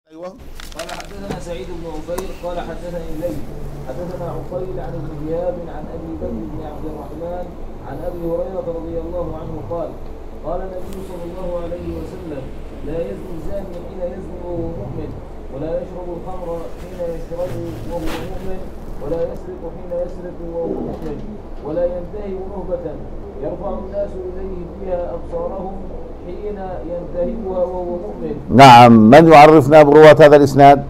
ايوه. قال حدثنا سعيد بن عفير قال حدثني الليث حدثنا عقيل عن ابن شهاب عن ابي بكر بن عبد الرحمن عن ابي هريره رضي الله عنه قال قال النبي صلى الله عليه وسلم: لا يزني الزاني حين يزني وهو مؤمن، ولا يشرب الخمر حين يشرب وهو مؤمن، ولا يسرق حين يسرق وهو مؤمن، ولا ينتهي نهبة يرفع الناس اليه فيها ابصارهم حين ينتهبها وهو مؤمن. نعم. من يعرفنا برواة هذا الإسناد؟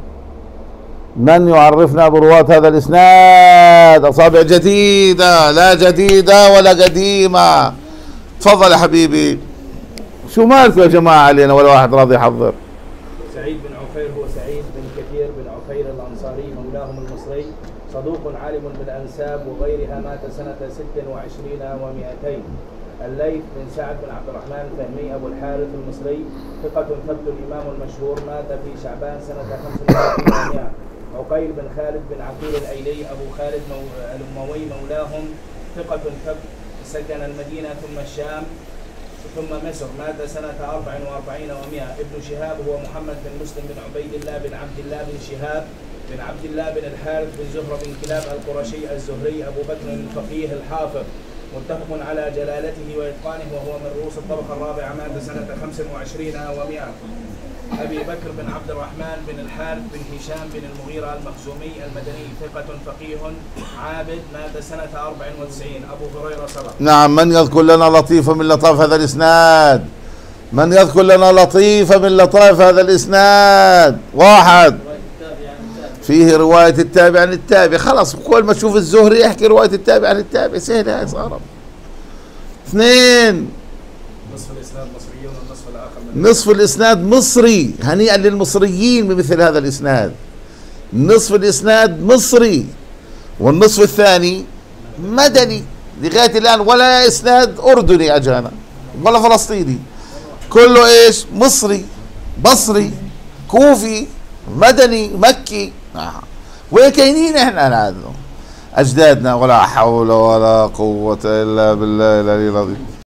من يعرفنا برواة هذا الإسناد؟ أصابع جديدة، لا جديدة ولا قديمة. تفضل يا حبيبي. شو مالكم يا جماعة علينا ولا واحد راضي يحضر؟ سعيد بن عفير هو سعيد بن كثير بن عفير الأنصاري مولاهم المصري، صدوق عالم بالأنساب وغيرها، مات سنة 26 و200. الليث بن سعد بن عبد الرحمن الفهمي أبو الحارث المصري، ثقة ثبت الإمام المشهور، مات في شعبان سنة 35 و100. عقيل بن خالد بن عقيل الأيلي أبو خالد الأموي مولاهم، ثقة ثبت، سكن المدينة ثم الشام ثم مصر، مات سنة 44 و100. ابن شهاب هو محمد بن مسلم بن عبيد الله بن عبد الله بن شهاب بن عبد الله بن الحارث بن زهرة بن كلاب القرشي الزهري أبو بكر الفقيه الحافظ، متفق على جلالته وإتقانه، وهو من رؤوس الطبقة الرابعة، مات سنة 25 و100. أبي بكر بن عبد الرحمن بن الحارث بن هشام بن المغيرة المخزومي المدني، ثقة فقيه عابد، مات سنة 94. أبو هريرة سبق. نعم. من يذكر لنا لطيفة من لطائف هذا الإسناد؟ من يذكر لنا لطيفة من لطائف هذا الإسناد؟ واحد. فيه رواية التابع عن التابع. خلاص، كل ما تشوف الزهري يحكي رواية التابع عن التابع، سهلة هاي صارت. اثنين. نصف الإسناد مصريون والنصف الآخر نصف الإسناد مصري. هنيئا للمصريين بمثل هذا الإسناد. نصف الإسناد مصري، والنصف الثاني مدني لغاية الآن، ولا إسناد أردني أجانا ولا فلسطيني، كله إيش؟ مصري، بصري، كوفي، مدني، مكي. وين كاينين احنا هذا أجدادنا؟ ولا حول ولا قوة إلا بالله العلي العظيم.